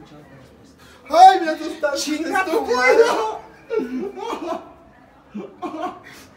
escuchado tu respuesta. ¡Ay, me asustaste! ¡Chinga tu estúpido! madre!